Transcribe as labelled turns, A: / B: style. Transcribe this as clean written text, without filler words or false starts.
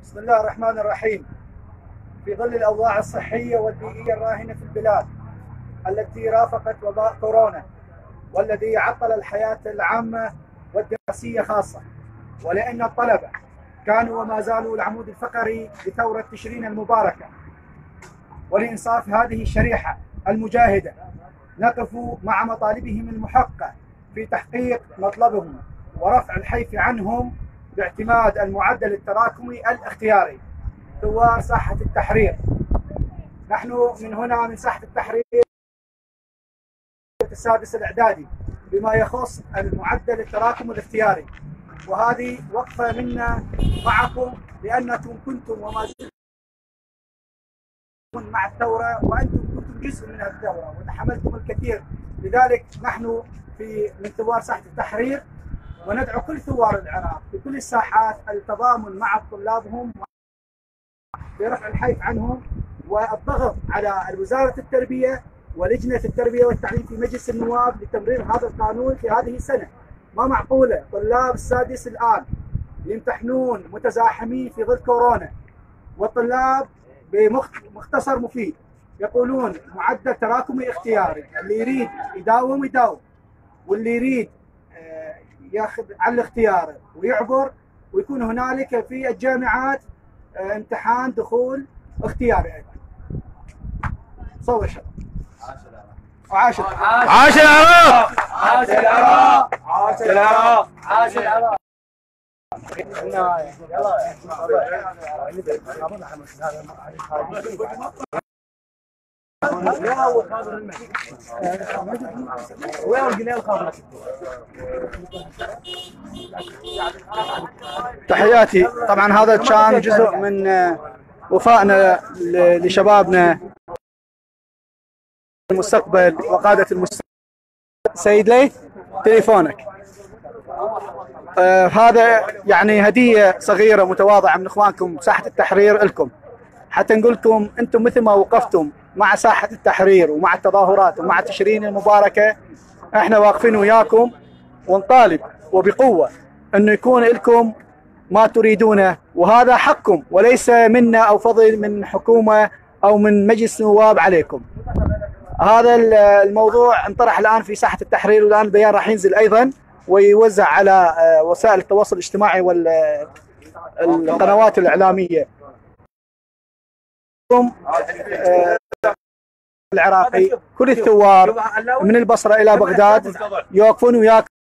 A: بسم الله الرحمن الرحيم. في ظل الأوضاع الصحية والبيئية الراهنة في البلاد التي رافقت وباء كورونا والذي عطل الحياة العامة والدراسية خاصة، ولأن الطلبة كانوا وما زالوا العمود الفقري لثورة تشرين المباركة، ولإنصاف هذه الشريحة المجاهدة نقف مع مطالبهم المحقة في تحقيق مطلبهم ورفع الحيف عنهم باعتماد المعدل التراكمي الاختياري ثوار ساحة التحرير. نحن من هنا من ساحة التحرير السادس الإعدادي بما يخص المعدل التراكمي الاختياري، وهذه وقفة منا معكم لأنكم كنتم وما زلتم مع الثورة، وأنتم كنتم جزء من الثورة وتحملتم الكثير. لذلك نحن من ثوار ساحة التحرير وندعو كل ثوار العراق في كل الساحات التضامن مع طلابهم برفع الحيف عنهم والضغط على وزارة التربية ولجنة التربية والتعليم في مجلس النواب لتمرير هذا القانون في هذه السنة. ما معقولة طلاب السادس الآن يمتحنون متزاحمين في ظل كورونا، والطلاب بمختصر مفيد يقولون معدل تراكمي اختياري، اللي يريد يداوم يداوم، واللي يريد ياخذ على الاختيار ويعبر، ويكون هنالك في الجامعات امتحان دخول اختياري ايضا. صور شباب. عاش العراق، عاش العراق، عاش العراق، عاش العراق، عاش العراق. تحياتي. طبعا هذا كان جزء من وفائنا لشبابنا المستقبل وقادة المستقبل. سيد ليث تليفونك. هذا يعني هدية صغيرة متواضعة من اخوانكم ساحة التحرير لكم، حتى نقول لكم انتم مثل ما وقفتم مع ساحة التحرير ومع التظاهرات ومع تشرين المباركة، احنا واقفين وياكم ونطالب وبقوة انه يكون لكم ما تريدونه، وهذا حقكم وليس منا او فضل من حكومة او من مجلس نواب عليكم. هذا الموضوع انطرح الان في ساحة التحرير، والان البيان راح ينزل ايضا ويوزع على وسائل التواصل الاجتماعي والقنوات الإعلامية. العراقي كل الثوار من البصرة إلى بغداد يوقفون وياك